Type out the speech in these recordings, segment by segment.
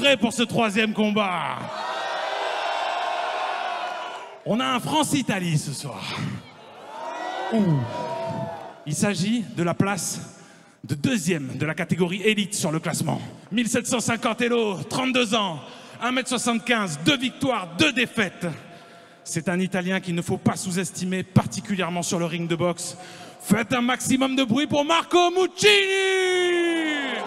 prêts pour ce troisième combat? On a un France-Italie ce soir. Ouh. Il s'agit de la place de deuxième de la catégorie élite sur le classement. 1750 Elo, 32 ans, 1m75, 2 victoires, 2 défaites. C'est un Italien qu'il ne faut pas sous-estimer, particulièrement sur le ring de boxe. Faites un maximum de bruit pour Marco Muccini!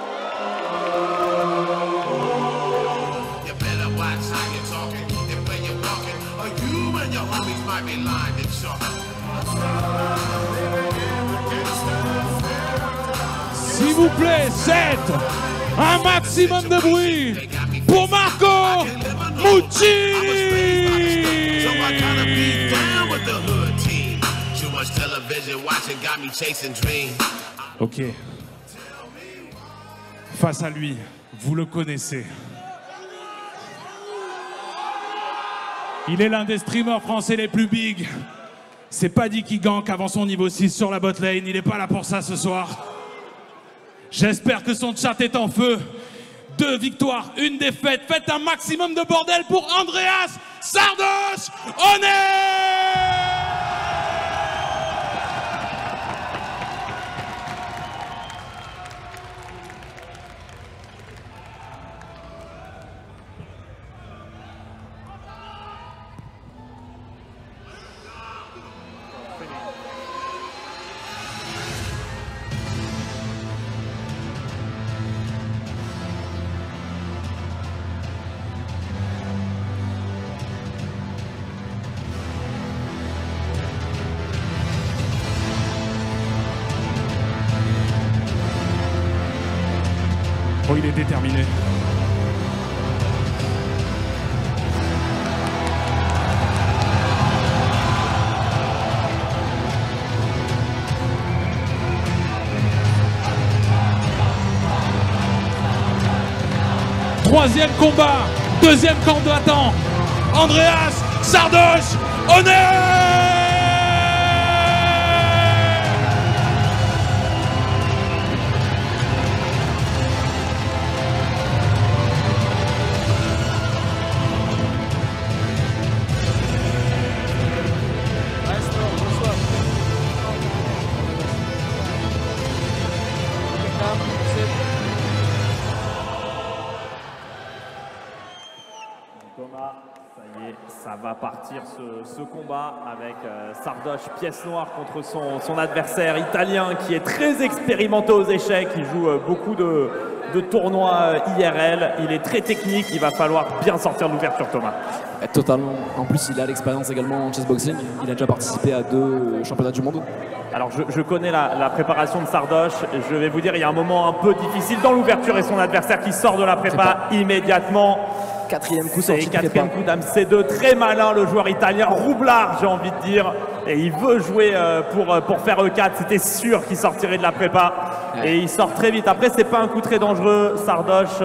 S'il vous plaît, 7, un maximum de bruit pour Marco Muccini! Ok. Face à lui, vous le connaissez. Il est l'un des streamers français les plus big. C'est pas dit qu'il gank avant son niveau 6 sur la botlane. Il n'est pas là pour ça ce soir. J'espère que son chat est en feu. 2 victoires, 1 défaite. Faites un maximum de bordel pour Andreas Sardos One! Oh, il est déterminé. Troisième combat, deuxième combattant, Andreas Sardos One! Thomas, ça y est, ça va partir ce combat avec Sardos, pièce noire contre son adversaire italien qui est très expérimenté aux échecs. Il joue beaucoup de tournois IRL, il est très technique, il va falloir bien sortir de l'ouverture, Thomas. Totalement. En plus, il a l'expérience également en chessboxing. Il a déjà participé à 2 championnats du monde. Alors, je connais la préparation de Sardos. Je vais vous dire, il y a un moment un peu difficile dans l'ouverture et son adversaire qui sort de la prépa immédiatement. Quatrième coup sorti de prépa. Quatrième coup dame C2. Très malin, le joueur italien. Roublard, j'ai envie de dire. Et il veut jouer pour faire E4. C'était sûr qu'il sortirait de la prépa. Ouais. Et il sort très vite. Après, c'est pas un coup très dangereux. Sardos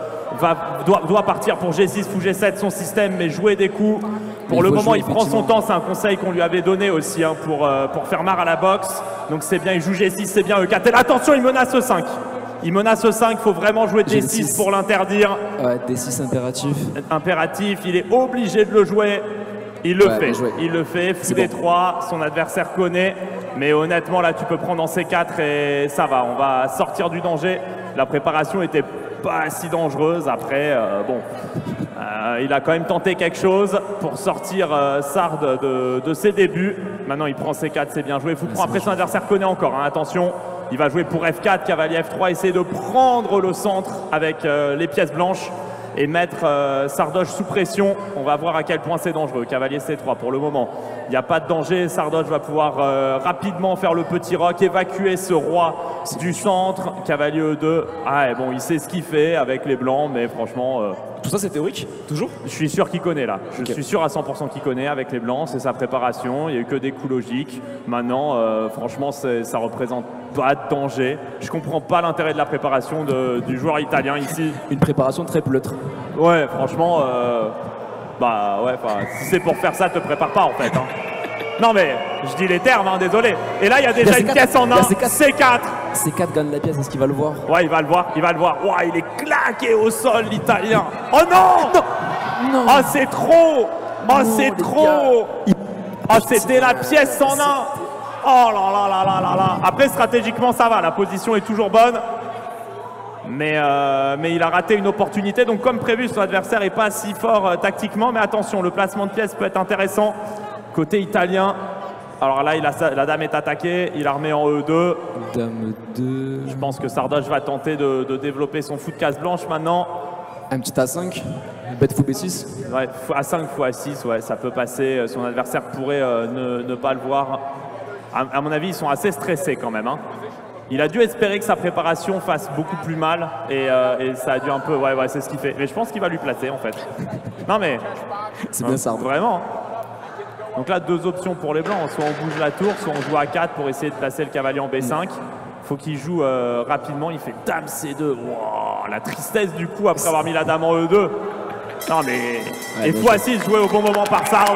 doit partir pour G6 ou G7, son système, mais jouer des coups. Pour le moment, il prend son temps. C'est un conseil qu'on lui avait donné aussi hein, pour faire marre à la boxe. Donc c'est bien, il joue G6, c'est bien E4. Et attention, il menace E5. Il menace E5, il faut vraiment jouer D6 pour l'interdire. Ouais, D6 impératif. Impératif, il est obligé de le jouer. Il le fait, il le fait. Fou D3, son adversaire connaît. Mais honnêtement, là, tu peux prendre en C4 et ça va. On va sortir du danger. La préparation était pas si dangereuse. Après, bon, il a quand même tenté quelque chose pour sortir Sard de ses débuts. Maintenant, il prend C4, c'est bien joué. Fou prend. Après, son adversaire connaît encore. Hein, attention. Il va jouer pour F4, cavalier F3, essayer de prendre le centre avec les pièces blanches et mettre Sardos sous pression. On va voir à quel point c'est dangereux. Cavalier C3 pour le moment. Il n'y a pas de danger. Sardos va pouvoir rapidement faire le petit rock, évacuer ce roi du centre. Cavalier E2. Ah, bon, il sait ce qu'il fait avec les blancs, mais franchement... Tout ça, c'est théorique, toujours? Je suis sûr qu'il connaît là. Je suis sûr à 100% qu'il connaît avec les blancs. C'est sa préparation. Il n'y a eu que des coups logiques. Maintenant, franchement, ça représente pas de danger. Je comprends pas l'intérêt de la préparation du joueur italien ici. Une préparation très pleutre. Ouais, franchement, bah ouais, si c'est pour faire ça, te prépare pas en fait. Hein. Non mais, je dis les termes, hein, désolé. Et là, il y a déjà une pièce en 1, C4. C4 gagne la pièce, est-ce qu'il va le voir? Ouais, il va le voir, il va le voir. Ouah, il est claqué au sol, l'Italien. Oh non, non. Oh, c'est trop. Oh, c'est trop. Oh, c'était la pièce en un. Oh là là là là là là. Après, stratégiquement, ça va. La position est toujours bonne. Mais il a raté une opportunité. Donc, comme prévu, son adversaire n'est pas si fort tactiquement. Mais attention, le placement de pièces peut être intéressant. Côté italien. Alors là, la dame est attaquée. Il la remet en E2. Dame 2. Je pense que Sardoche va tenter de développer son fou de case blanche maintenant. Un petit A5. Bête fou B6. Ouais, A5 x A6, ouais, ça peut passer. Son adversaire pourrait ne pas le voir. À mon avis, ils sont assez stressés quand même. Hein. Il a dû espérer que sa préparation fasse beaucoup plus mal. Et ça a dû un peu... Ouais, c'est ce qu'il fait. Mais je pense qu'il va lui placer, en fait. Non, mais... C'est bien ça. Vraiment. Donc là, deux options pour les blancs. Soit on bouge la tour, soit on joue A4 pour essayer de placer le cavalier en B5. Faut qu'il joue rapidement. Il fait dame C2. Wow, la tristesse du coup après avoir mis la dame en E2. Non, mais... Et fou A6 joué au bon moment par Sard.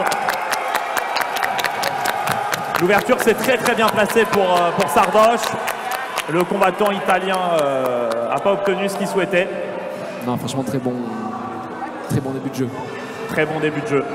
L'ouverture s'est très bien placée pour Sardoche. Le combattant italien n'a pas obtenu ce qu'il souhaitait. Non, franchement, très bon début de jeu. Très bon début de jeu.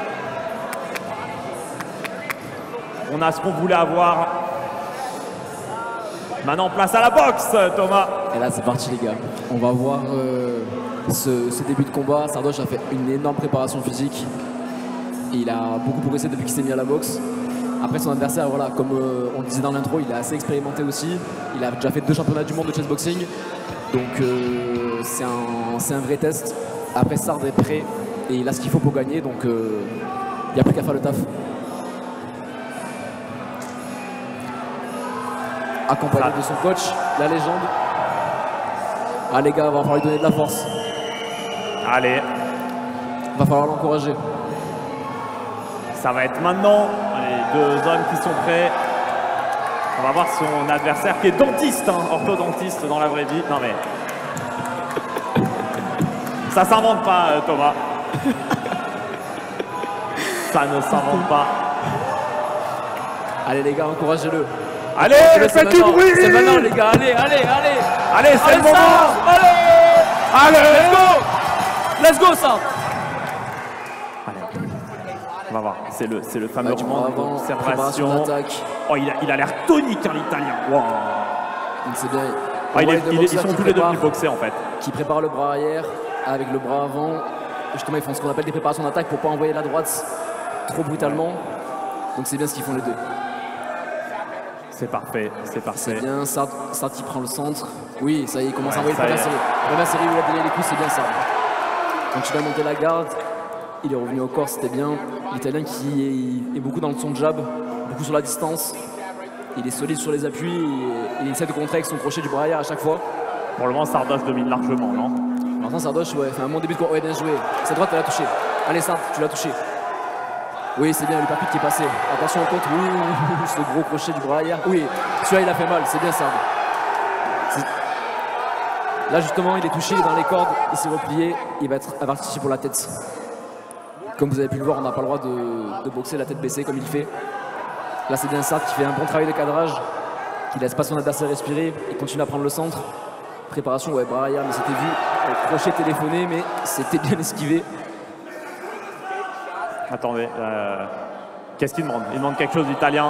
On a ce qu'on voulait avoir. Maintenant, place à la boxe, Thomas. Et là, c'est parti, les gars. On va voir ce début de combat. Sardoche a fait une énorme préparation physique. Et il a beaucoup progressé depuis qu'il s'est mis à la boxe. Après, son adversaire, voilà, comme on le disait dans l'intro, il est assez expérimenté aussi. Il a déjà fait 2 championnats du monde de chessboxing. Donc, c'est un vrai test. Après, Sard est prêt et il a ce qu'il faut pour gagner. Donc, il n'y a plus qu'à faire le taf. Accompagné de son coach, la légende. Ah, les gars, va falloir lui donner de la force. Allez. Va falloir l'encourager. Ça va être maintenant les deux hommes qui sont prêts. On va voir son adversaire qui est dentiste, hein, orthodontiste dans la vraie vie. Non mais... Ça s'invente pas, Thomas. Ça ne s'invente pas. Allez les gars, encouragez-le. Allez, faites du bruit. C'est maintenant les gars, allez. Allez, c'est le moment. Allez, let's go ça. On va voir, c'est le fameux round d'observation. Oh, il a l'air tonique, hein, l'Italien. Wow. C'est bien. Ils sont tous les deux venus boxer en fait. Qui prépare le bras arrière avec le bras avant. Justement, ils font ce qu'on appelle des préparations d'attaque pour ne pas envoyer la droite trop brutalement. Donc c'est bien ce qu'ils font les deux. C'est parfait, c'est parfait. C'est bien, Sard qui prend le centre. Oui, ça y est, il commence à envoyer la première série. La première série où il a donné les coups, c'est bien ça. Donc il a monté la garde. Il est revenu au corps, c'était bien. L'Italien qui est beaucoup dans son jab, beaucoup sur la distance. Il est solide sur les appuis et il essaie de contrer avec son crochet du bras arrière à chaque fois. Pour le moment, Sardoche domine largement, non? Maintenant, Sardoche, ouais, fait un bon début de combat. Ouais, bien joué. Sa droite, elle a touché. Allez, Sard, tu l'as touché. Oui, c'est bien, le percute qui est passé. Attention au compte. Oui, ce gros crochet du bras arrière. Oui, celui-là, il a fait mal. C'est bien, Sard. Là, justement, il est touché, il est dans les cordes. Il s'est replié. Il va être averti pour la tête. Comme vous avez pu le voir, on n'a pas le droit de boxer la tête baissée comme il fait. Là, c'est bien Sard qui fait un bon travail de cadrage, qui laisse pas son adversaire respirer. Il continue à prendre le centre. Préparation, ouais, bras arrière, mais c'était vu. Le crochet téléphoné, mais c'était bien esquivé. Attendez, qu'est-ce qu'il demande? Il demande quelque chose d'italien.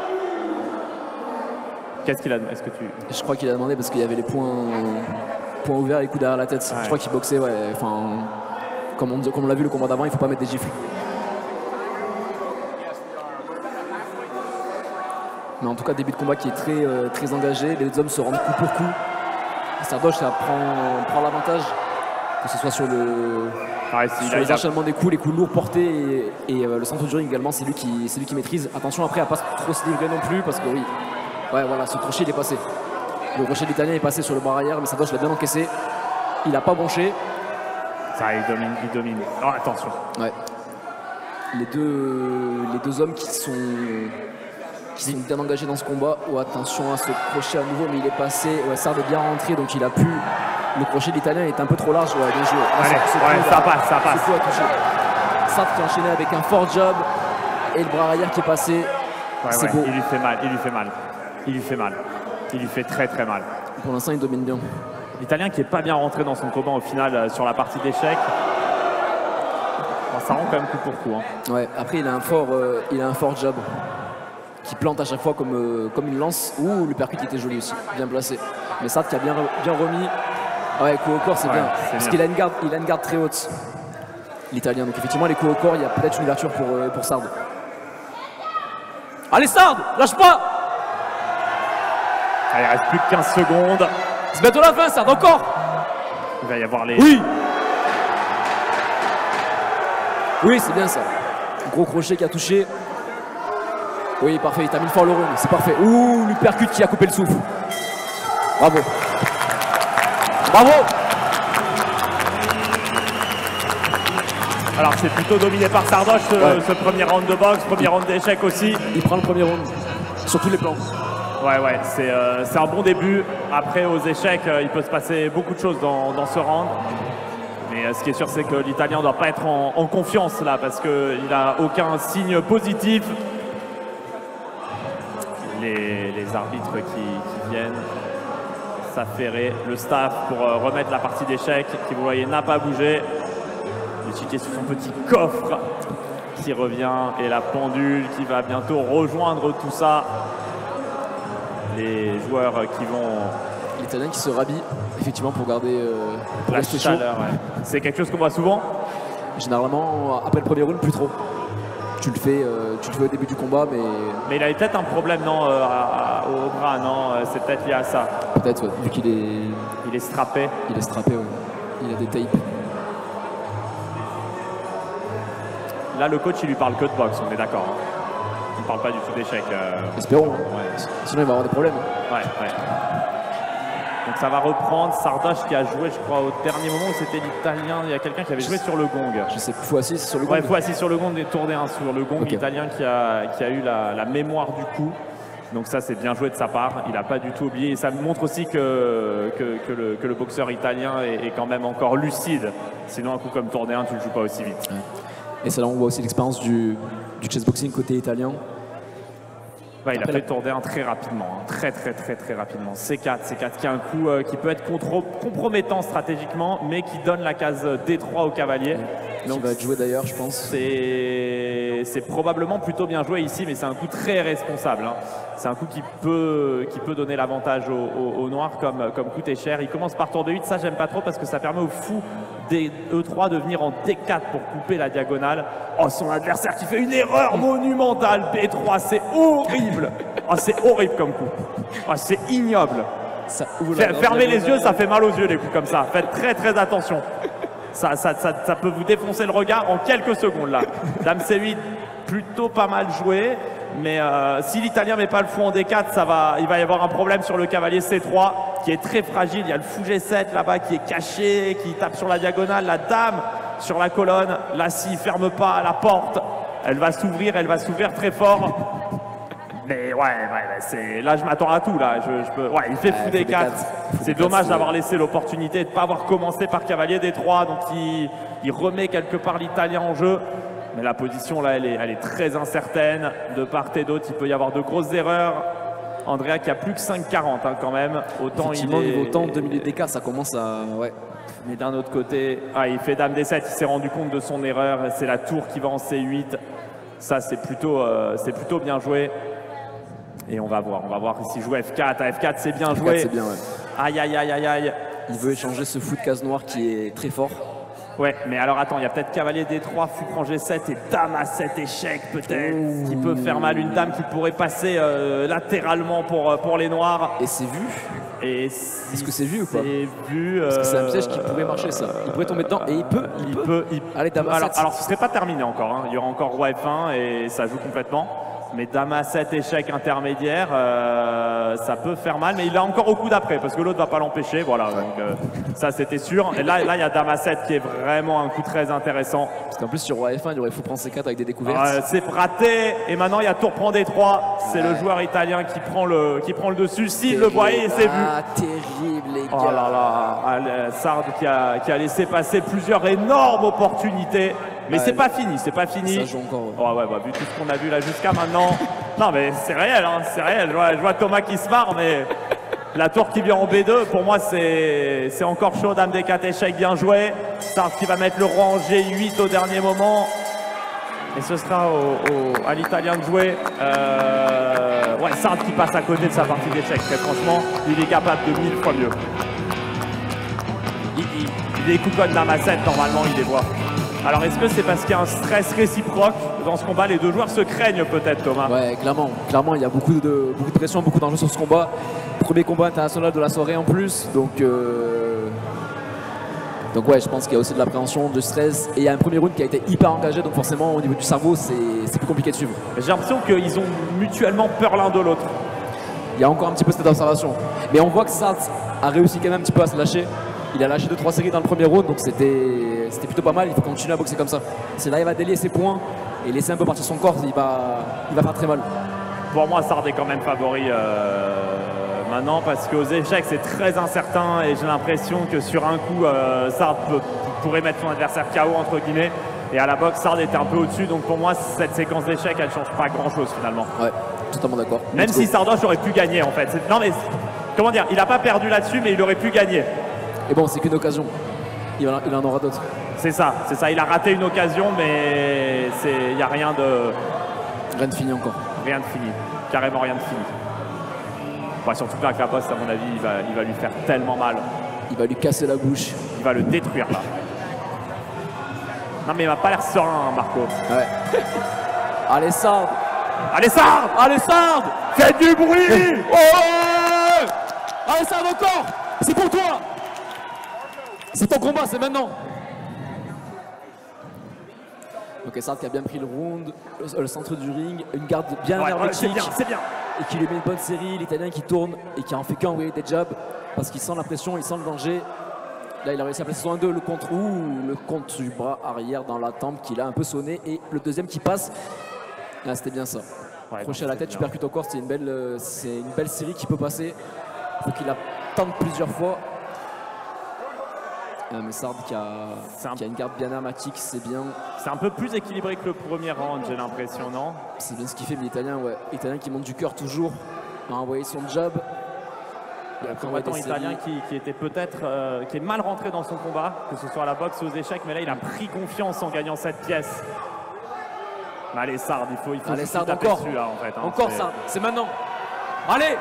Qu'est-ce qu'il a demandé? Je crois qu'il a demandé parce qu'il y avait les points ouverts, les coups derrière la tête. Ouais. Je crois qu'il boxait, ouais. Enfin, comme on l'a vu le combat d'avant, il ne faut pas mettre des gifles. Mais en tout cas, début de combat qui est très engagé. Les deux hommes se rendent coup pour coup. Sardoche prend l'avantage, que ce soit sur les enchaînements des coups, les coups lourds portés et le centre du ring également, c'est lui qui maîtrise. Attention après à pas trop se livrer non plus parce que oui, ouais, voilà, ce crochet il est passé. Le crochet de l'Italien est passé sur le bras arrière, mais Sardoche l'a bien encaissé. Il n'a pas bronché. Ça, il domine. Oh, attention. Ouais. Les deux hommes qui sont bien engagés dans ce combat. Oh, attention à ce crochet à nouveau, mais il est passé. Ouais, Sard est bien rentré, donc il a pu. Le crochet de l'Italien est un peu trop large. Ouais, bien joué. Allez, ça passe. Sard qui a enchaîné avec un fort jab et le bras arrière qui est passé. Ouais, c'est beau. Il lui fait mal. Il lui fait très très mal. Pour l'instant, il domine bien. L'Italien qui n'est pas bien rentré dans son combat au final sur la partie d'échecs. Ça rend quand même coup pour coup. Hein. Ouais, après, il a un fort jab qui plante à chaque fois comme une lance. Ouh, le percute était joli aussi, bien placé. Mais Sard qui a bien remis. Ouais, coup au corps, c'est bien. Parce qu'il a une garde très haute, l'Italien. Donc effectivement, les coups au corps, il y a peut-être une ouverture pour Sard. Allez, Sard, lâche pas. Il reste plus que 15 secondes. C'est bientôt la fin, Sard, encore. Il va y avoir les... Oui. Oui, c'est bien ça. Gros crochet qui a touché. Oui, parfait, il termine fort le round, c'est parfait. Ouh, l'uppercut qui a coupé le souffle. Bravo. Bravo. Alors c'est plutôt dominé par Sardoche ce premier round de boxe, premier round d'échecs aussi. Il prend le premier round, sur tous les plans. Ouais, c'est un bon début. Après, aux échecs, il peut se passer beaucoup de choses dans ce round. Mais ce qui est sûr, c'est que l'Italien ne doit pas être en confiance là, parce qu'il n'a aucun signe positif. Les arbitres qui viennent s'affairer, le staff pour remettre la partie d'échecs, qui vous voyez n'a pas bougé. L'échiquier sur son petit coffre qui revient et la pendule qui va bientôt rejoindre tout ça. Les joueurs qui vont... L'Italien qui se rhabille, effectivement, pour garder la chaleur. Ouais. C'est quelque chose qu'on voit souvent. Généralement, après le premier round, plus trop. Tu le fais au début du combat, mais... Mais il avait peut-être un problème, non, au bras, non, c'est peut-être lié à ça. Peut-être, ouais, vu qu'il est... Il est strappé. Il est strappé, ouais. Il a des tapes. Là, le coach, il lui parle que de boxe, on est d'accord. Hein. Il ne parle pas du tout d'échecs. Espérons. Hein. Ouais. Sinon, il va avoir des problèmes. Hein. Ouais. Donc ça va reprendre. Sardoche qui a joué, je crois, au dernier moment où c'était l'Italien. Il y a quelqu'un qui avait joué sur le gong. Je sais, x6 sur le gong. Ouais, x6 sur le gong et tourné un sur le gong. Okay. L'Italien qui a eu la mémoire du coup. Donc ça, c'est bien joué de sa part. Il n'a pas du tout oublié. Et ça montre aussi que le boxeur italien est quand même encore lucide. Sinon, un coup comme tourné 1, tu ne le joues pas aussi vite. Ouais. Et c'est là où on voit aussi l'expérience du chessboxing côté italien. Ouais, il a fait tourner 1 très rapidement, hein. Très rapidement. C4 qui a un coup qui peut être compromettant stratégiquement, mais qui donne la case D3 au cavalier. Donc, qui va être joué d'ailleurs, je pense. C'est probablement plutôt bien joué ici, mais c'est un coup très responsable. Hein. C'est un coup qui peut donner l'avantage au noir comme coûter cher. Il commence par tour de 8, ça j'aime pas trop parce que ça permet au fou des E3 de venir en D4 pour couper la diagonale. Oh, son adversaire qui fait une erreur monumentale. B3, c'est horrible. Oh, c'est horrible comme coup. Oh, c'est ignoble. Fermez les yeux, ça fait mal aux yeux les coups comme ça. Faites très attention. Ça peut vous défoncer le regard en quelques secondes là. Dame C8, plutôt pas mal joué. Mais si l'Italien met pas le fou en D4, il va y avoir un problème sur le cavalier C3 qui est très fragile. Il y a le fou G7 là-bas qui est caché, qui tape sur la diagonale. La dame sur la colonne. Là, s'il ne ferme pas la porte, elle va s'ouvrir très fort. Mais là, je m'attends à tout. Là. Il fait fou D4. C'est dommage d'avoir laissé l'opportunité de ne pas avoir commencé par cavalier D3. Donc, il remet quelque part l'Italien en jeu. Mais la position, là, elle est très incertaine. De part et d'autre, il peut y avoir de grosses erreurs. Andrea qui a plus que 5,40 hein, quand même. Autant niveau temps, 2 minutes d'écart, ça commence à... Ouais. Mais d'un autre côté, il fait Dame D7. Il s'est rendu compte de son erreur. C'est la tour qui va en C8. Ça, c'est plutôt bien joué. Et on va voir s'il joue F4. À F4, c'est bien joué. C'est bien, ouais. Aïe. Il veut échanger ce fou de case noire qui est très fort. Ouais, mais alors attends, il y a peut-être cavalier D3, fou prend G7 et dame à 7 échec peut-être, qui peut faire mal. Une dame qui pourrait passer latéralement pour les noirs. Et c'est vu. Est-ce que c'est vu ou pas? C'est vu. Parce que c'est un piège qui pourrait marcher ça. Il pourrait tomber dedans et il peut. Allez, dame à 7. Alors ce serait pas terminé encore, hein. Il y aura encore roi F1 et ça joue complètement. Mais dame à 7 échec intermédiaire, ça peut faire mal, mais il a encore au coup d'après parce que l'autre va pas l'empêcher. Voilà, donc ça c'était sûr. Et là, il y a dame à 7 qui est vraiment un coup très intéressant. Parce qu'en plus sur roi F1, il aurait fou prendre C4 avec des découvertes. C'est raté. Et maintenant il y a tour prend D3. C'est le joueur italien qui prend le dessus. S'il le voyait, c'est vu. Ah, terrible les gars. Oh là là, Sard qui a laissé passer plusieurs énormes opportunités. Mais c'est pas fini. Ça joue encore. Ouais, vu tout ce qu'on a vu là jusqu'à maintenant. Non mais c'est réel, hein, c'est réel. Je vois Thomas qui se marre, mais La tour qui vient en B2, pour moi, c'est encore chaud. Dame des 4 échecs, bien joué. Sard qui va mettre le roi en G8 au dernier moment. Et ce sera à l'Italien de jouer. Ouais, Sard qui passe à côté de sa partie d'échecs. Franchement, il est capable de 1000 fois mieux. Il écoute comme Dame à 7, normalement, il les voit. Alors, est-ce que c'est parce qu'il y a un stress réciproque dans ce combat? Les deux joueurs se craignent peut-être, Thomas. Ouais, clairement. Clairement, il y a beaucoup de pression, beaucoup d'enjeux sur ce combat. Premier combat international de la soirée en plus. Donc ouais, je pense qu'il y a aussi de l'appréhension, du stress. Et il y a un premier round qui a été hyper engagé. Donc forcément, au niveau du cerveau, c'est plus compliqué de suivre. J'ai l'impression qu'ils ont mutuellement peur l'un de l'autre. Il y a encore un petit peu cette observation. Mais on voit que Sard a réussi quand même un petit peu à se lâcher. Il a lâché 2-3 séries dans le premier round, donc c'était plutôt pas mal. Il faut continuer à boxer comme ça. S'il arrive à délier ses points et laisser un peu partir son corps, il va faire très mal. Pour moi, Sard est quand même favori maintenant parce qu'aux échecs, c'est très incertain et j'ai l'impression que sur un coup, Sard pourrait mettre son adversaire KO entre guillemets. Et à la boxe, Sard était un peu au-dessus. Donc pour moi, cette séquence d'échecs, elle ne change pas grand-chose finalement. Ouais, totalement d'accord. Même si Sardoche aurait pu gagner en fait. Non mais, comment dire, il n'a pas perdu là-dessus, mais il aurait pu gagner. Et bon, c'est qu'une occasion. Il en aura d'autres. C'est ça. Il a raté une occasion, mais il n'y a rien de... Rien de fini encore. Rien de fini. Carrément rien de fini. Enfin, surtout qu'avec la bosse, à mon avis, il va lui faire tellement mal. Il va lui casser la bouche. Il va le détruire là. Non mais il m'a pas l'air serein, Marco. Ouais. Allez, Sard. Allez, Sard. Allez, Sard. Faites du bruit. Oh, allez, Sard encore. C'est pour toi. C'est ton combat, c'est maintenant. Ok, Sard qui a bien pris le round, le centre du ring, une garde bien hermétique. C'est bien. Et qui lui met une bonne série, l'Italien qui tourne et qui en fait qu'envoyer des jabs parce qu'il sent la pression, il sent le danger. Là, il a réussi à placer son 1-2, le contre le contre du bras arrière dans la tempe qu'il a un peu sonné et le deuxième qui passe. Là, c'était bien ça. Ouais, crochet à la tête, tu percutes au corps, c'est une belle série qui peut passer. Il faut qu'il la tente plusieurs fois. Mais Sard qui a une garde bien hermétique, c'est bien. C'est un peu plus équilibré que le premier round, j'ai l'impression, non? C'est bien ce qu'il fait, mais l'Italien, ouais. L'Italien qui monte du cœur toujours, a envoyé son jab. Un combattant italien qui était peut-être qui est mal rentré dans son combat, que ce soit à la boxe ou aux échecs, mais là il a pris confiance en gagnant cette pièce. Mais allez, Sard, il faut allez, Sard, taper encore dessus, là, en fait, hein, encore Sard, c'est maintenant. Allez.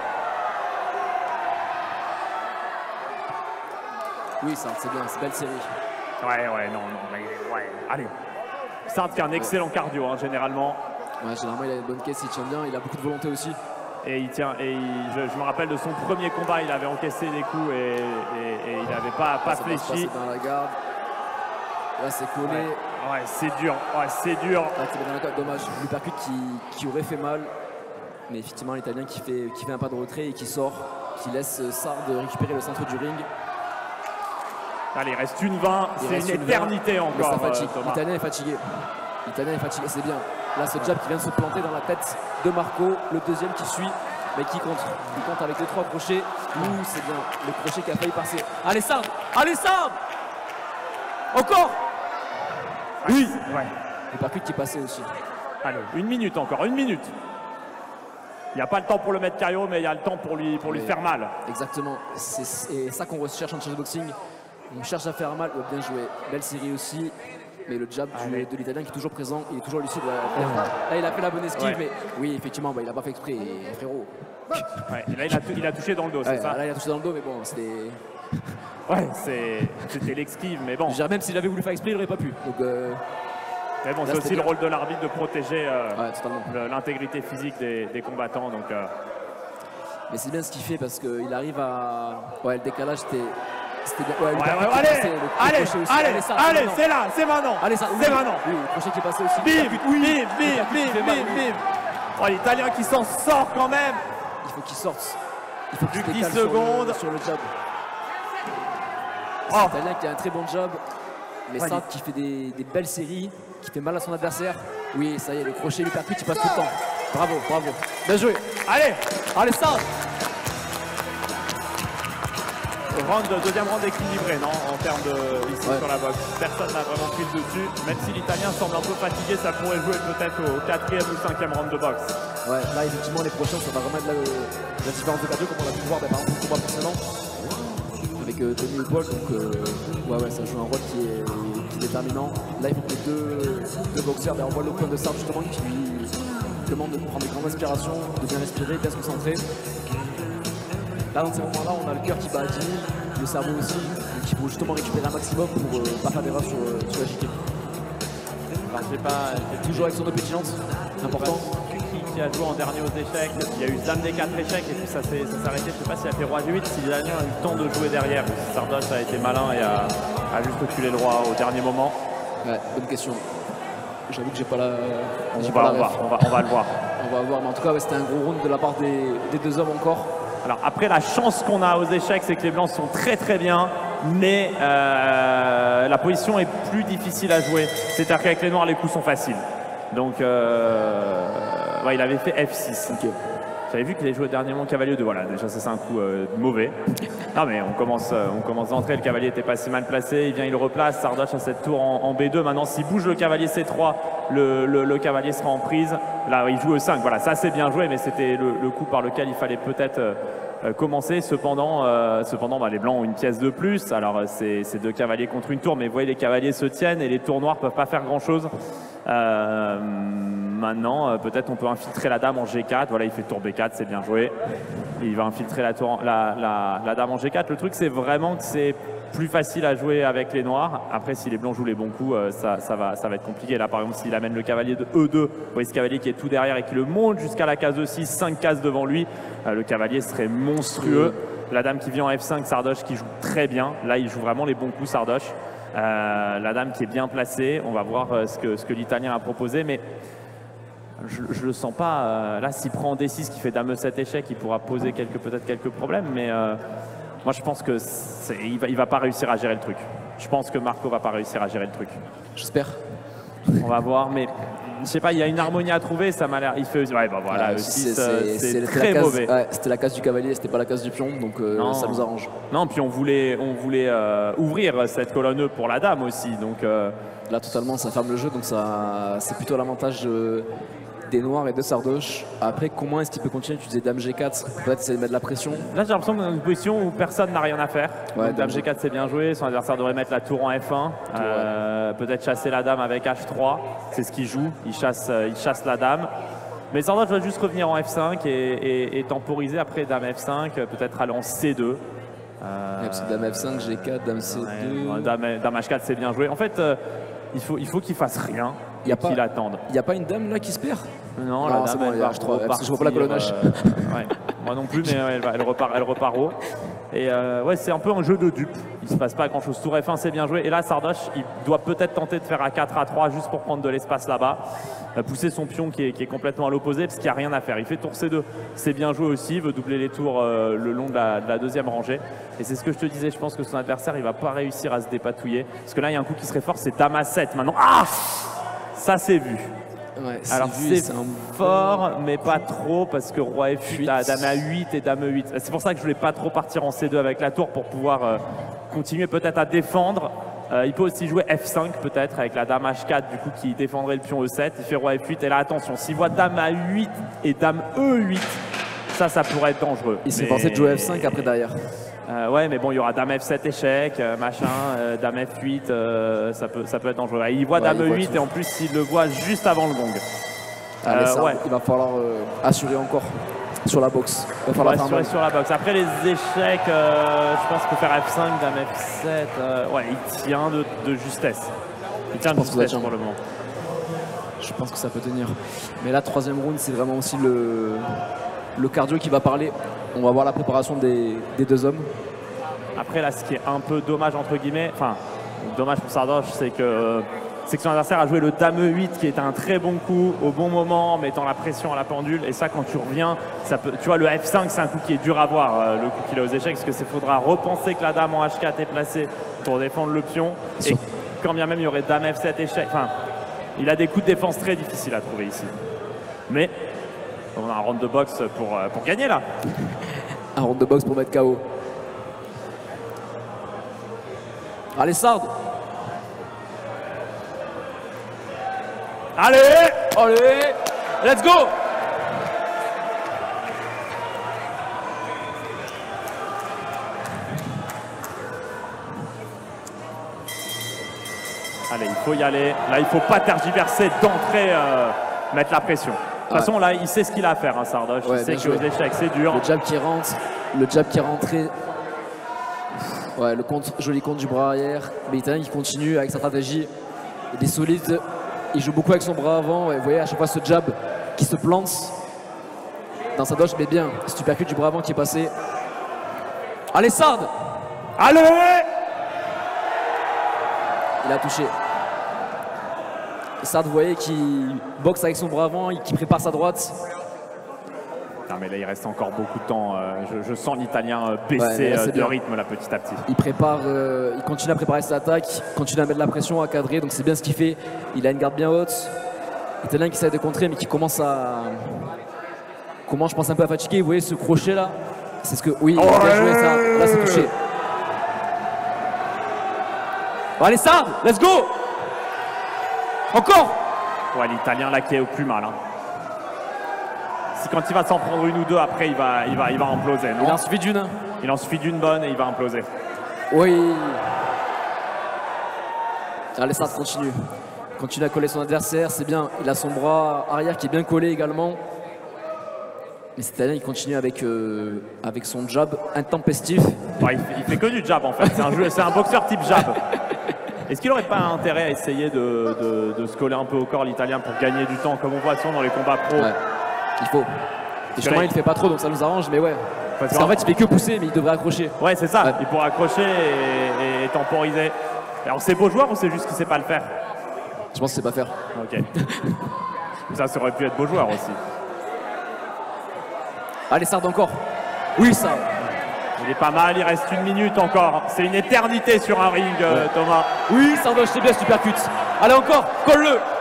Oui, Sard, c'est bien, c'est belle série. Ouais, non, mais ouais, allez. Sard qui a un excellent cardio, hein, généralement. Ouais, généralement il a une bonne caisse, il tient bien, il a beaucoup de volonté aussi. Et il tient, je me rappelle de son premier combat, il avait encaissé des coups et il n'avait pas fléchi. Dans la garde. Là, c'est collé. Ouais, c'est dur. Ouais, c'est dur. Dommage, l'uppercut qui aurait fait mal. Mais effectivement, l'Italien qui fait un pas de retrait et qui sort, qui laisse Sard récupérer le centre du ring. Allez, il reste une 20, c'est une éternité encore. L'Italien est fatigué. L'Italien est fatigué, c'est bien. Là, ce jab qui vient de se planter dans la tête de Marco, le deuxième qui suit, mais qui contre. Il compte avec les 3 crochets. C'est bien. Le crochet qui a failli passer. Allez, Sard. Allez, Sard. Encore. Oui. Ouais. Le percute qui est passé aussi. Allez, 1 minute encore, 1 minute. Il n'y a pas le temps pour le mettre KO, mais il y a le temps pour lui faire mal. Exactement. C'est ça qu'on recherche en boxing. On cherche à faire mal. Bien joué. Belle série aussi. Mais le jab de l'Italien qui est toujours présent, il est toujours lucide. Là, il a fait la bonne esquive, mais oui, effectivement, il n'a pas fait exprès, frérot. Ouais, et là, il a touché dans le dos, c'est ça? Là, il a touché dans le dos, mais bon, c'était... Ouais, c'était l'esquive, mais bon. Même s'il avait voulu faire exprès, il n'aurait pas pu. Donc, mais bon, c'est aussi le rôle de l'arbitre de protéger l'intégrité physique des combattants. Donc, mais c'est bien ce qu'il fait parce qu'il arrive à... Ouais, le décalage, c'était... Allez, c'est là, c'est maintenant. Allez, ça, c'est maintenant. Oui, le crochet qui est passé aussi. Bim. Oh, l'Italien qui s'en sort quand même. Il faut qu'il sorte. Il faut qu'il 10 secondes sur le jab. L'Italien qui a un très bon job. Mais Sard qui fait des belles séries, qui fait mal à son adversaire. Oui, ça y est, le crochet, l'uppercut, il passe tout le temps. Bravo. Bien joué. Allez, Sard. Deuxième round équilibré, non, en termes de ici sur la boxe. Personne n'a vraiment pris le dessus. Même si l'Italien semble un peu fatigué, ça pourrait jouer peut-être au 4e ou 5e round de boxe. Ouais, là effectivement les prochains, ça va vraiment être la différence de cardio comme on a pu le voir par exemple au combat précédent avec Tony et Paul. Donc ouais, ça joue un rôle qui est déterminant. Là il faut que les deux boxeurs, on voit le point de Sartre justement qui lui demande de prendre des grandes respirations, de bien respirer, de bien se concentrer. Là, dans ces moments-là, on a le cœur qui bat à 10 000, le cerveau aussi, donc il faut justement récupérer un maximum pour pas faire d'erreur sur la JT. Toujours avec son obédience, important. Qui a joué en dernier aux échecs, il y a eu dame des 4 échecs et puis ça s'est arrêté. Je ne sais pas s'il a fait roi du 8, si l'Italien a eu le temps de jouer derrière. Sardoche a été malin et a juste reculé le roi au dernier moment. Ouais, bonne question. J'avoue que j'ai pas la. On va le voir. On va voir, mais en tout cas, ouais, c'était un gros round de la part des deux hommes encore. Alors après, la chance qu'on a aux échecs, c'est que les blancs sont très très bien, mais la position est plus difficile à jouer. C'est-à-dire qu'avec les noirs, les coups sont faciles. Donc, ouais, il avait fait F6. Okay. J'avais vu qu'il avait joué au dernier moment cavalier 2. Voilà, déjà ça c'est un coup mauvais. Non mais on commence d'entrer, le cavalier n'était pas si mal placé, il vient, il replace, Sardoche a cette tour en B2. Maintenant s'il bouge le cavalier C3, le cavalier sera en prise. Là il joue E5, voilà, ça c'est bien joué, mais c'était le coup par lequel il fallait peut-être commencer. Cependant, les blancs ont une pièce de plus. Alors c'est deux cavaliers contre une tour, mais vous voyez les cavaliers se tiennent et les tours noirs ne peuvent pas faire grand chose. Maintenant, peut-être on peut infiltrer la dame en G4. Voilà, il fait tour B4, c'est bien joué. Et il va infiltrer la dame en G4. Le truc, c'est vraiment que c'est plus facile à jouer avec les noirs. Après, si les blancs jouent les bons coups, ça va être compliqué. Là, par exemple, s'il amène le cavalier de E2, vous voyez ce cavalier qui est tout derrière et qui le monte jusqu'à la case E6, 5 cases devant lui, le cavalier serait monstrueux. La dame qui vient en F5, Sardoche qui joue très bien. Là, il joue vraiment les bons coups, Sardoche. La dame qui est bien placée. On va voir ce que l'Italien a proposé, mais je le sens pas. Là, s'il prend D6 qui fait dame E7 échec, il pourra poser peut-être quelques problèmes, mais moi je pense que il va pas réussir à gérer le truc. Je pense que Marco va pas réussir à gérer le truc. J'espère. On va voir, mais je sais pas, il y a une harmonie à trouver, ça m'a l'air. Il fait. Ouais, bah voilà, c'est très mauvais. Ouais, c'était la case du cavalier, c'était pas la case du pion, donc ça nous arrange. Non, puis on voulait ouvrir cette colonne E pour la dame aussi, donc. Là, totalement, ça ferme le jeu, donc c'est plutôt l'avantage des noirs et de Sardoche. Après, comment est-ce qu'il peut continuer? Tu disais dame G4, peut-être c'est de mettre de la pression. Là, j'ai l'impression qu'on est dans une position où personne n'a rien à faire. Ouais, dame G4, c'est bien joué. Son adversaire devrait mettre la tour en F1. Peut-être chasser la dame avec H3. C'est ce qu'il joue. Il chasse la dame. Mais Sardoche va juste revenir en F5 et temporiser après dame F5, peut-être aller en C2. Dame F5, G4, dame C2. Ouais, dame H4, c'est bien joué. En fait, il faut qu'il fasse rien. Qu'il attende. Il n'y a pas une dame là qui se perd? Non, la dame, elle va H3, parce que je vois pas la colonne H. Ouais, moi non plus, mais elle repart haut. Et ouais, c'est un peu un jeu de dupe. Il ne se passe pas grand chose. Tour F1, c'est bien joué. Et là, Sardoche, il doit peut-être tenter de faire A4, A3 juste pour prendre de l'espace là-bas. Pousser son pion qui est complètement à l'opposé parce qu'il n'y a rien à faire. Il fait tour C2, c'est bien joué aussi. Il veut doubler les tours le long de la deuxième rangée. Et c'est ce que je te disais, je pense que son adversaire, il ne va pas réussir à se dépatouiller. Parce que là, il y a un coup qui serait fort, c'est dame A7 maintenant. Ah! Ça, c'est vu. Ouais, alors c'est fort, mais pas trop, parce que roi F8, dame A8 et dame E8. C'est pour ça que je voulais pas trop partir en C2 avec la tour pour pouvoir continuer peut-être à défendre. Il peut aussi jouer F5 peut-être avec la dame H4 du coup qui défendrait le pion E7. Il fait roi F8 et là attention, s'il voit dame A8 et dame E8, ça pourrait être dangereux. Il s'est pensé de jouer F5 après derrière. Ouais, mais bon, il y aura dame F7 échec, machin, dame F8, ça peut être dangereux. Il voit dame E8 et en plus, il le voit juste avant le gong. Il va falloir assurer encore sur la boxe. Assurer sur la boxe. Après les échecs, je pense qu'il peut faire F5, dame F7. Ouais, il tient de justesse. Il tient de justesse pour le moment. Je pense que ça peut tenir. Mais là, troisième round, c'est vraiment aussi le cardio qui va parler. On va voir la préparation des deux hommes. Après, là, ce qui est un peu dommage, entre guillemets, enfin, dommage pour Sardoche, c'est que son adversaire a joué le dame E8, qui est un très bon coup, au bon moment, en mettant la pression à la pendule. Et ça, quand tu reviens, tu vois, le F5, c'est un coup qui est dur à voir, le coup qu'il a aux échecs, parce que faudra repenser que la dame en H4 est placée pour défendre le pion. Et quand bien même, il y aurait dame F7 échec. Enfin, il a des coups de défense très difficiles à trouver ici. Mais on a un round de boxe pour gagner là. Un round de boxe pour mettre KO. Allez, Sard. Allez! Allez, let's go! Allez, il faut y aller. Là, il ne faut pas tergiverser d'entrée, mettre la pression. De toute façon, là, il sait ce qu'il a à faire, hein, Sardoche. Ouais, il sait que l'échec, c'est dur. Le jab qui rentre, le jab qui est rentré. Ouais, le contre, joli contre du bras arrière. Mais l'Italien qui continue avec sa stratégie. Il est solide. Il joue beaucoup avec son bras avant. Ouais, vous voyez, à chaque fois, ce jab qui se plante dans sa doche, mais bien. Si tu percutes du bras avant qui est passé. Allez, Sard! Allez! Il a touché. Sard, vous voyez, qui boxe avec son bras avant, qui prépare sa droite. Non, mais là, il reste encore beaucoup de temps. Je sens l'Italien baisser de rythme là, petit à petit. Il prépare, il continue à préparer ses attaques, continue à mettre la pression, à cadrer. Donc c'est bien ce qu'il fait. Il a une garde bien haute. L'Italien qui essaie de contrer, mais qui commence à... je pense, un peu à fatiguer. Vous voyez ce crochet là? C'est ce que... Oui, il a bien joué ça. Là, c'est touché. Bon, allez, Sard, let's go! Encore! Ouais, l'Italien là qui est au plus mal. Hein. Si quand il va s'en prendre une ou deux, après il va imploser. Non, il en suffit d'une. Il en suffit d'une bonne et il va imploser. Oui. Allez, Sard continue. Continue à coller son adversaire, c'est bien. Il a son bras arrière qui est bien collé également. Mais cet Italien, il continue avec son jab intempestif. Ouais, il fait que du jab en fait. C'est un boxeur type jab. Est-ce qu'il n'aurait pas intérêt à essayer de se coller un peu au corps l'Italien pour gagner du temps, comme on voit souvent dans les combats pro? Ouais, il faut. Et justement, il ne fait pas trop, donc ça nous arrange, mais ouais. Parce qu'en fait, il fait que pousser, mais il devrait accrocher. Ouais, c'est ça. Ouais. Il pourra accrocher et temporiser. Alors, c'est beau joueur ou c'est juste qu'il ne sait pas le faire? Je pense qu'il ne sait pas faire. Ok. Ça aurait pu être beau joueur aussi. Allez, Sard encore. Oui, Sard. Il est pas mal, il reste 1 minute encore. C'est une éternité sur un ring, ouais. Thomas. Oui, Sardoche, c'est bien, super cut. Allez, encore, colle-le. De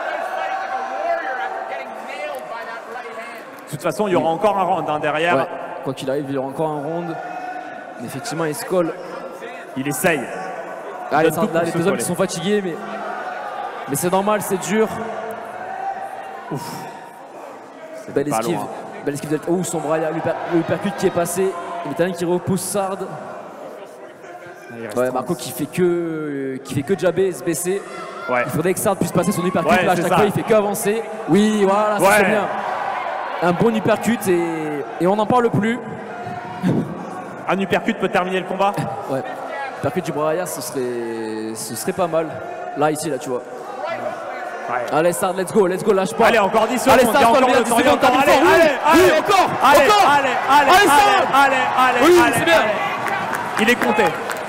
toute façon, il y aura encore un round hein, derrière. Ouais. Quoi qu'il arrive, il y aura encore un round. Mais effectivement, il se colle. Il essaye. Allez, Sard, là, les deux hommes qui sont fatigués, mais c'est normal, c'est dur. Ouf. Belle esquive. Belle esquive de... Oh, son bras, il y a le percute qui est passé. L'Italien qui repousse Sard. Ouais, Marco qui fait que jabber et se baisser. Ouais. Il faudrait que Sard puisse passer son uppercut. Ouais, là, à chaque fois, il fait que avancer. Oui, voilà, ça c'est bien. Un bon uppercut et on n'en parle plus. Un uppercut peut terminer le combat. Ouais. Uppercut du bras arrière, ce serait pas mal. Là, ici, là, tu vois. Ouais. Allez, Sard, let's go, lâche pas. Allez, encore 10 secondes. Allez, Sard, encore 10 secondes. Allez, encore. Allez, oui, c'est bien. Il est compté.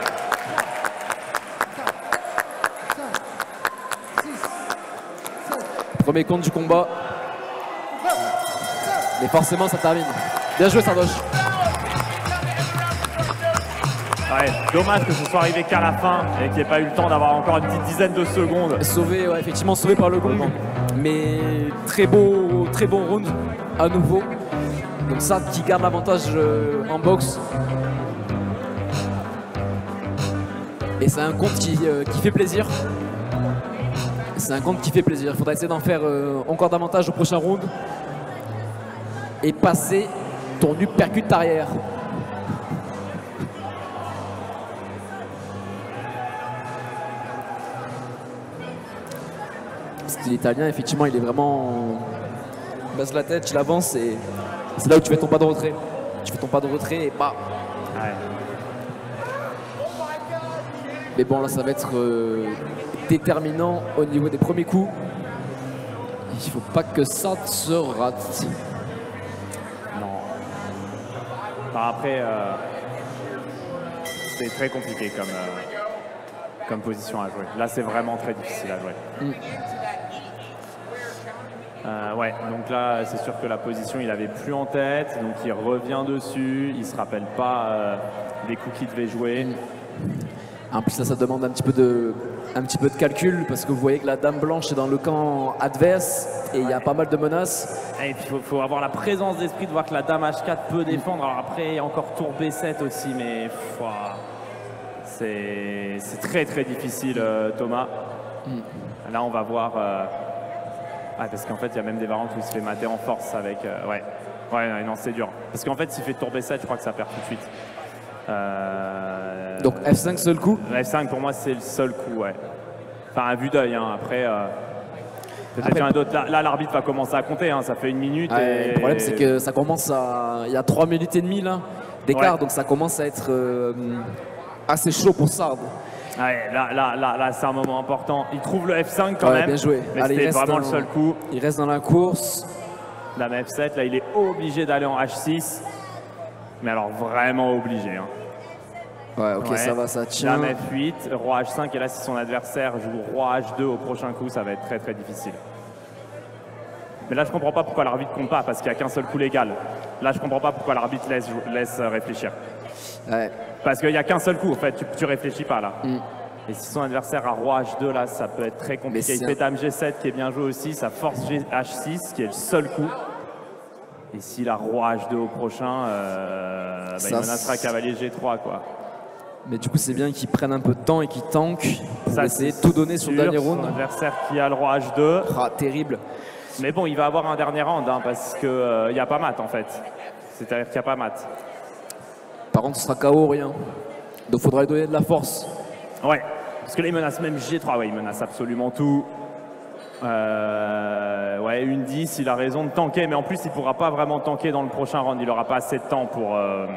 Premier compte du combat. Mais forcément, ça termine. Bien joué, Sardoche. Ouais, dommage que ce soit arrivé qu'à la fin et qu'il n'y ait pas eu le temps d'avoir encore une petite dizaine de secondes. Sauvé, ouais, effectivement sauvé par le gong. Mais très beau round à nouveau. Donc Sard qui garde l'avantage en boxe. Et c'est un compte qui fait plaisir. C'est un compte qui fait plaisir. Il faudra essayer d'en faire encore davantage au prochain round. Et passer ton uppercut arrière. L'Italien, effectivement, il est vraiment... Il baisse la tête, il avance et c'est là où tu fais ton pas de retrait. Tu fais ton pas de retrait et bah... Ouais. Mais bon, là, ça va être déterminant au niveau des premiers coups. Il ne faut pas que ça se rate. Non. Enfin, après, c'est très compliqué comme position à jouer. Là, c'est vraiment très difficile à jouer. Ouais, donc là, c'est sûr que la position, il avait plus en tête, donc il revient dessus, il se rappelle pas des coups qu'il devait jouer. En plus, là, ça demande un petit peu de calcul, parce que vous voyez que la dame blanche est dans le camp adverse, et il y a pas mal de menaces. Et puis, il faut avoir la présence d'esprit de voir que la dame H4 peut défendre. Alors après, il y a encore tour B7 aussi, mais c'est très très difficile, Thomas. Là, on va voir. Parce qu'en fait, il y a même des variantes où il se fait mater en force avec. Ouais, non, c'est dur. Parce qu'en fait, s'il fait tour B7, je crois que ça perd tout de suite. Donc F5 seul coup. F5 pour moi c'est le seul coup, ouais. Enfin à vue d'œil, hein. Après peut-être qu'il y en a d'autres. Là l'arbitre va commencer à compter, hein. Ça fait 1 minute. Et... Le problème c'est que ça commence à... Il y a 3 minutes et demie là d'écart, donc ça commence à être assez chaud pour Sard. Ouais, là c'est un moment important. Il trouve le F5 quand même. Bien joué. Mais c'était vraiment le seul coup. Il reste dans la course. Dame F7, là il est obligé d'aller en H6. Mais alors vraiment obligé. Hein. Ouais, ok, ça va, ça tient. Dame F8, Roi H5, et là si son adversaire joue Roi H2 au prochain coup, ça va être très très difficile. Mais là je comprends pas pourquoi l'arbitre compte pas, parce qu'il n'y a qu'un seul coup légal. Là je comprends pas pourquoi l'arbitre laisse réfléchir. Ouais. Parce qu'il n'y a qu'un seul coup, en fait, tu réfléchis pas là. Et si son adversaire a Roi H2, là ça peut être très compliqué. Il fait Dame G7 qui est bien joué aussi, ça force H6 qui est le seul coup. Et s'il a Roi H2 au prochain, il menacera Cavalier G3 quoi. Mais du coup, c'est bien qu'ils prennent un peu de temps et qu'ils tankent pour essayer de tout donner sur le dernier round. Son adversaire qui a le Roi H2. Ah, terrible. Mais bon, il va avoir un dernier round hein, parce qu'il n'y a pas mat en fait. C'est-à-dire qu'il n'y a pas mat. Par contre, ce sera KO rien. Donc, il faudra lui donner de la force. Ouais, parce que là, il menace même G3. Ouais, il menace absolument tout. Ouais, une 10, il a raison de tanker. Mais en plus, il ne pourra pas vraiment tanker dans le prochain round. Il n'aura pas assez de temps pour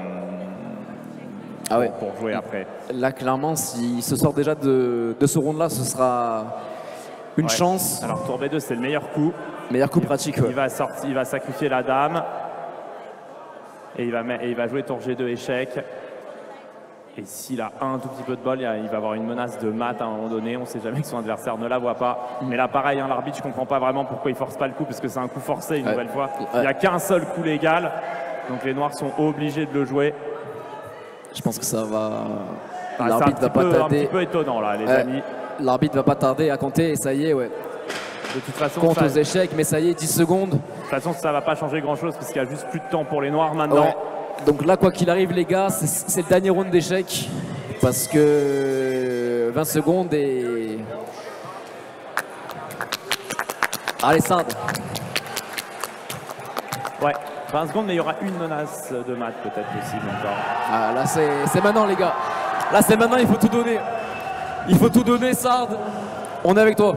jouer après. Là, clairement, s'il se sort déjà de ce round-là, ce sera une chance. Alors, tour B2, c'est le meilleur coup. Meilleur coup pratique. Il va sacrifier la dame. Et il va jouer tour G2 échec. Et s'il a un tout petit peu de bol, il va avoir une menace de mat à un moment donné. On ne sait jamais que son adversaire ne la voit pas. Mais là, pareil, hein, l'arbitre, je ne comprends pas vraiment pourquoi il ne force pas le coup, parce que c'est un coup forcé une nouvelle fois. Il n'y a qu'un seul coup légal. Donc les Noirs sont obligés de le jouer. Je pense que ça va. L'arbitre va pas tarder. Un petit peu étonnant là, les amis. L'arbitre va pas tarder à compter et ça y est, ouais. De toute façon, compte aux échecs, mais ça y est, 10 secondes. De toute façon, ça va pas changer grand chose parce qu'il y a juste plus de temps pour les Noirs maintenant. Ouais. Donc là, quoi qu'il arrive, les gars, c'est le dernier round d'échecs parce que 20 secondes et. Allez, Sard. Ouais. 20 secondes, mais il y aura une menace de mat peut-être possible encore. Ah, là, c'est maintenant, les gars. Là, c'est maintenant, il faut tout donner. Il faut tout donner, Sard. On est avec toi.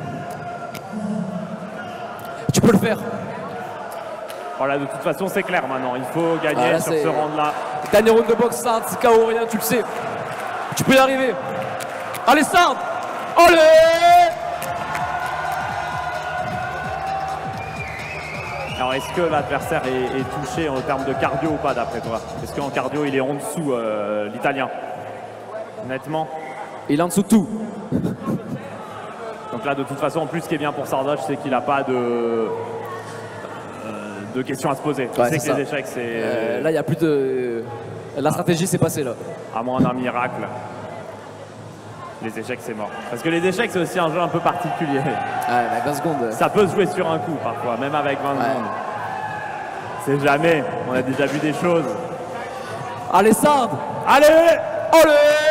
Tu peux le faire. Voilà, de toute façon, c'est clair maintenant. Il faut gagner sur ce round-là. Dernier round de boxe, Sard. C'est KO rien, tu le sais. Tu peux y arriver. Allez, Sard. Allez! Alors, est-ce que l'adversaire est touché en termes de cardio ou pas, d'après toi? Est-ce qu'en cardio, il est en dessous, l'Italien? Honnêtement? Il est en dessous de tout. Donc là, de toute façon, en plus, ce qui est bien pour Sardoche, c'est qu'il n'a pas de questions à se poser. Tu sais que les échecs, c'est... là, il n'y a plus de... La stratégie s'est passée, là. À moins d'un miracle. Les échecs, c'est mort. Parce que les échecs, c'est aussi un jeu un peu particulier. Ouais, 20 secondes. Ça peut se jouer sur un coup, parfois, même avec 20 secondes. C'est jamais. On a déjà vu des choses. Allez, Sard. Allez! Allez!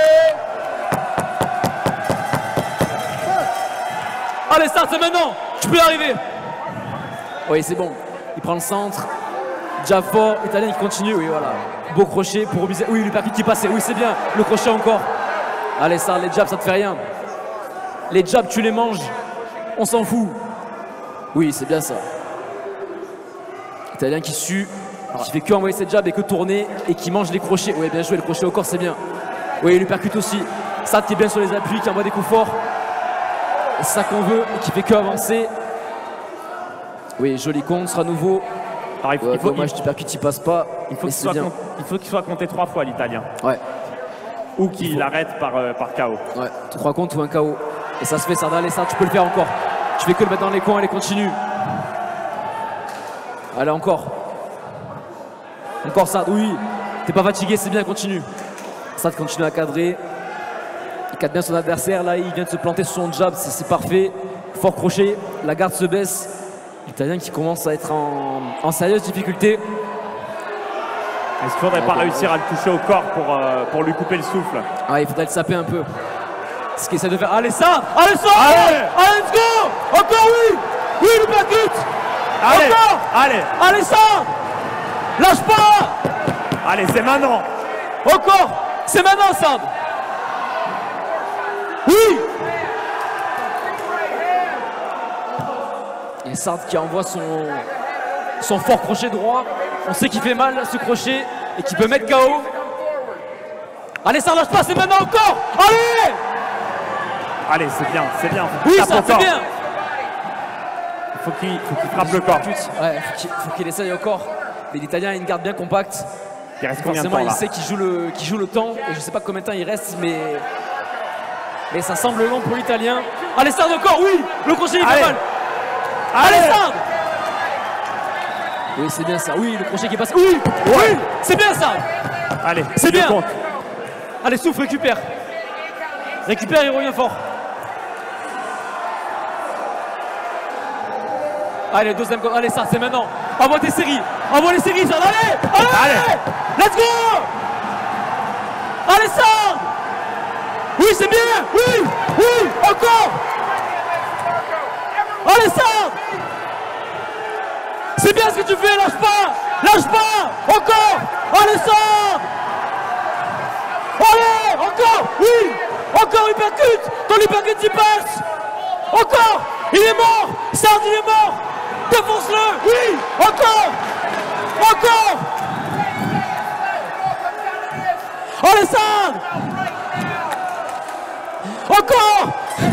Allez, Sard, c'est maintenant. Tu peux y arriver. Oui, c'est bon. Il prend le centre. Jab fort. Italien qui continue. Oui, voilà. Beau crochet pour obliger. Oui, le percute qui passait. Oui, c'est bien. Le crochet encore. Allez, Sard, les jabs, ça te fait rien. Les jabs, tu les manges. On s'en fout. Oui, c'est bien ça. Italien qui sue, qui fait que envoyer ses jabs et que tourner et qui mange les crochets. Oui, bien joué, le crochet au corps, c'est bien. Oui, il lui percute aussi. Sard qui est bien sur les appuis, qui envoie des coups forts. C'est ça qu'on veut et qui fait que avancer. Oui, joli contre à nouveau. Alors, dommage, tu percutes, il passe pas. Il faut qu'il soit compté 3 fois, l'Italien. Ouais. Ou qu'il arrête par KO. Ouais, 3 comptes ou un KO. Et ça se fait, Sard. Allez, Sard, tu peux le faire encore. Tu fais que le mettre dans les coins, allez, continue. Allez, encore. Encore, Sard, oui. T'es pas fatigué, c'est bien, continue. Sard continue à cadrer. Il cadre bien son adversaire, là, il vient de se planter sur son jab, c'est parfait. Fort crochet, la garde se baisse. L'Italien qui commence à être en sérieuse difficulté. Est-ce qu'il faudrait pas réussir à le toucher au corps pour lui couper le souffle? Ah, il faudrait le saper un peu. Ce qu'il essaie de faire. Allez, ça! Allez, ça! Allez! Allez, let's go! Encore, oui! Oui, le percute! Allez! Encore! Allez! Allez, ça! Lâche pas! Allez, c'est maintenant! Encore! C'est maintenant, Sard! Oui! Et Sard qui envoie son fort crochet droit. On sait qu'il fait mal ce crochet et qu'il peut mettre KO. Allez, Sard, lâche pas, c'est maintenant encore! Allez! Allez, c'est bien, c'est bien. Oui, ça, c'est bien! Faut qu'il frappe le corps. Ouais, faut qu'il essaye au corps. Mais l'Italien a une garde bien compacte. Il reste combien de Forcément, temps, là? il sait qu'il joue le temps. Et je sais pas combien de temps il reste, mais ça semble long pour l'Italien. Allez, Sard encore, oui! Le crochet, il fait mal! Allez, Sard! Oui, c'est bien ça. Oui, le crochet qui passe. Oui! Oui! C'est bien, Sard! Allez, c'est bien! compte. Allez, souffle, récupère. Récupère, il revient fort. Allez, deuxième. Allez, Sard, c'est maintenant. Envoie tes séries. Envoie les séries, Sard. Allez! Allez! Let's go! Allez, Sard! Oui, c'est bien! Oui! Oui! Encore! Allez, Sard! C'est bien ce que tu fais, lâche pas! Lâche pas! Encore! Allez, Sard! Allez! Encore! Oui! Encore, il percute! Ton hypercute, il passe! Encore! Il est mort! Sard, il est mort! Défonce-le! Oui! Encore! Encore! Allez, Sard! Encore!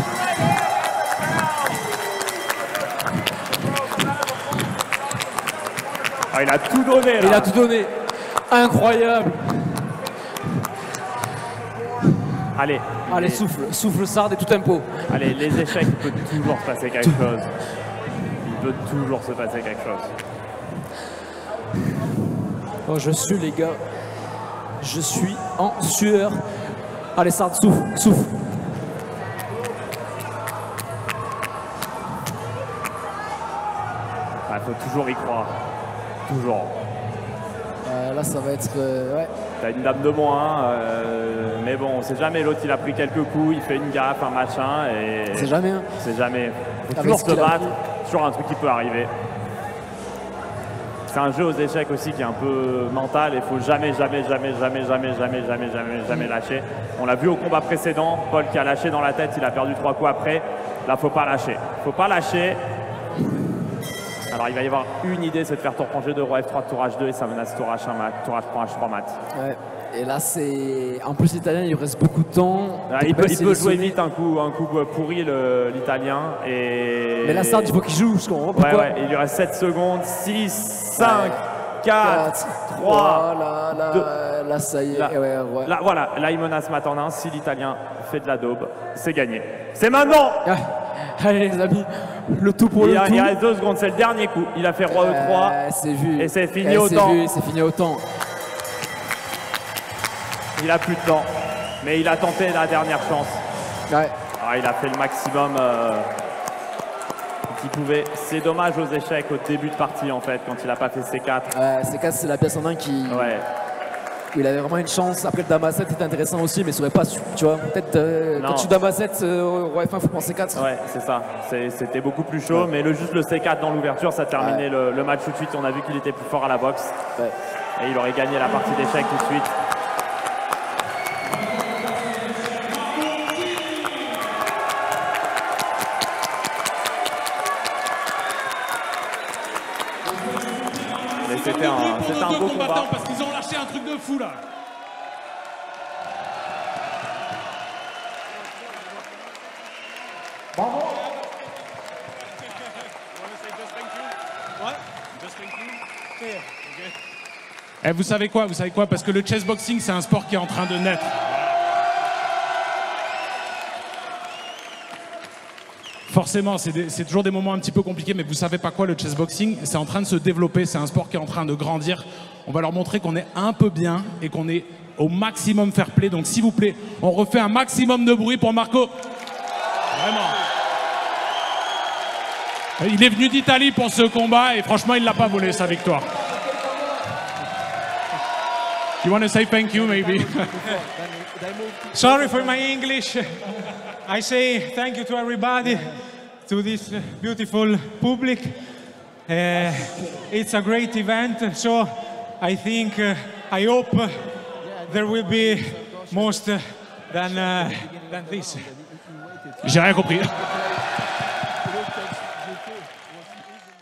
Ah, il a tout donné, là. Il a tout donné. Incroyable. Allez. Allez, souffle Sard et tout tempo. Allez, les échecs, il peut toujours se passer quelque chose. Il peut toujours se passer quelque chose. Oh, je suis, les gars. Je suis en sueur. Allez, Sard, souffle. Il faut toujours y croire. Toujours. Là, ça va être... ouais. T'as une dame de moins, mais bon, on sait jamais. L'autre, il a pris quelques coups, il fait une gaffe, un machin, et... C'est jamais. Hein. C'est jamais. Faut Avec toujours ce se qu'il a battre pris. sur un truc qui peut arriver. C'est un jeu aux échecs aussi qui est un peu mental et il faut jamais lâcher. On l'a vu au combat précédent, Paul qui a lâché dans la tête, il a perdu 3 coups après. Là, faut pas lâcher. Faut pas lâcher. Alors il va y avoir une idée, c'est de faire tour rangé de roi F3, tour H2 et ça menace tour H1 mat, tour H3, H3 mat. Ouais. Et là c'est... En plus l'italien il reste beaucoup de temps. Là, il peut jouer vite un coup pourri l'italien. Et... Mais là Sard il faut qu'il joue, je comprends pas pourquoi. Ouais, il lui reste 7 secondes, 6, 5, 4, 3, là ça y est. Là, voilà, là il menace mat en 1, si l'italien fait de la daube, c'est gagné. C'est maintenant! Allez les amis, le tout pour le tout. Il reste 2 secondes, c'est le dernier coup. Il a fait roi E3 c'est vu. Et c'est fini au temps. C'est fini au temps. Il a plus de temps, mais il a tenté la dernière chance. Ouais. Alors, il a fait le maximum qu'il pouvait. C'est dommage aux échecs au début de partie en fait, quand il n'a pas fait C4. C4 c'est la pièce en main qui... Ouais. Il avait vraiment une chance. Après le dame à 7 était intéressant aussi, mais ça aurait pas su, tu vois. Peut-être quand tu dame à 7, roi F1, faut prendre C4. Ouais, c'est ça. C'était beaucoup plus chaud, mais juste le C4 dans l'ouverture, ça terminait le match tout de suite. On a vu qu'il était plus fort à la boxe. Ouais. Et il aurait gagné la partie d'échecs tout de suite. Mais c'était un beau combat. Parce qu'ils ont lâché un truc de fou là. Bravo. Eh, vous savez quoi? Parce que le chessboxing, c'est un sport qui est en train de naître. Forcément, c'est toujours des moments un petit peu compliqués, mais vous savez pas quoi, le chessboxing, c'est en train de se développer, c'est un sport qui est en train de grandir. On va leur montrer qu'on est un peu bien et qu'on est au maximum fair play. Donc s'il vous plaît, on refait un maximum de bruit pour Marco. Vraiment. Il est venu d'Italie pour ce combat et franchement, il l'a pas volé, sa victoire. You want to say thank you, maybe? Sorry for my English. I say thank you to everybody, to this beautiful public. It's a great event, so I think, I hope there will be most than this. J'ai rien compris.